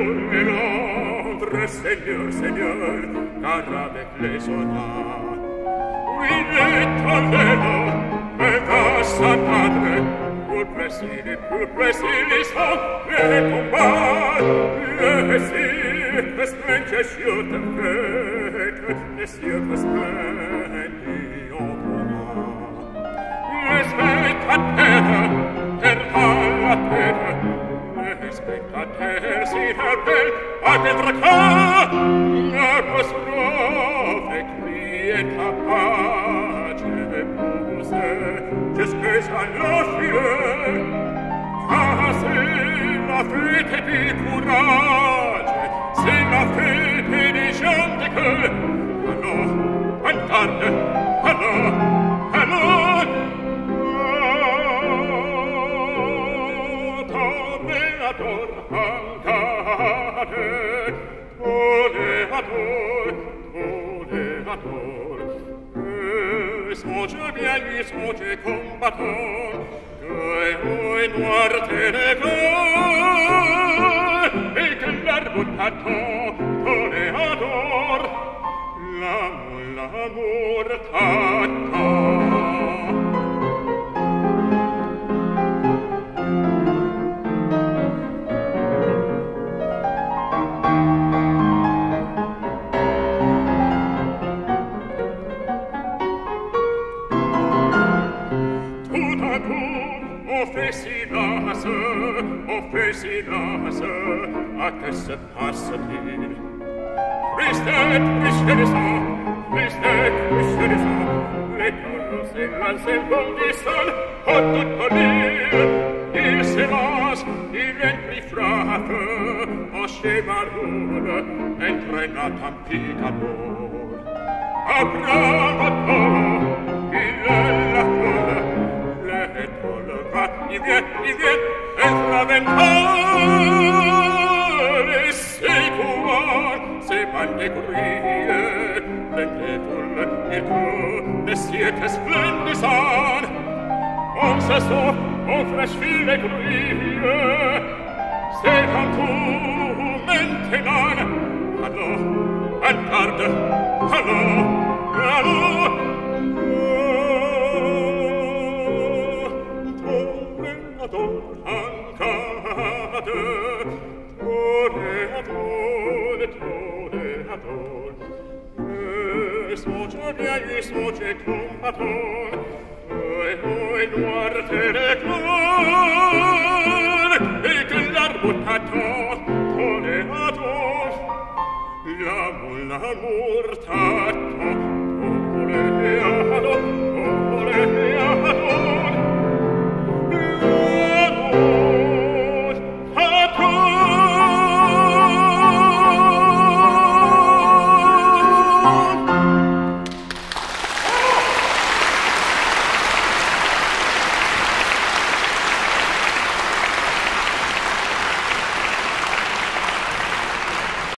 et Londres, Seigneur, Seigneur, car avec les soldats, oui, l'Éternel, et dans sa padre, pour précis les sons, les combats, le cirque splenche sur ta fête, le cirque splendido les spectateurs, la terre, les spectateurs si rappellent à des dracats, l'apostrophe criait ta pace poussée jusqu'à la fureur, car c'est la fête du courage, c'est la fête des gens de cœur. Alors, en garde, alors, alors, Toreador, smoce bien lui, smoce combattant, que noi noir ténèbres, et que l'arbre t'attend, Toreador, l'amour t'attend. On fait silence, à que se passe-t-il? Christette, les colons s'élancent et bondissent, à toute l'île, ils s'élancent, ils viennent frappe, en cheval roule, entraînant un picador. À bravo tolo, il est la folle, l'étoile va, il vient, entra ventale, et ses couloirs, ses bandes grillées, l'étoile, il court, des siècles splendissants, on se sauve, on franchit les grilles, c'est en tout maintenant, allons, en garde, allons, allons, smoce combatton, oi noir ténèbres, et que l'arbre t'attend, Toreador, l'amour t'attend.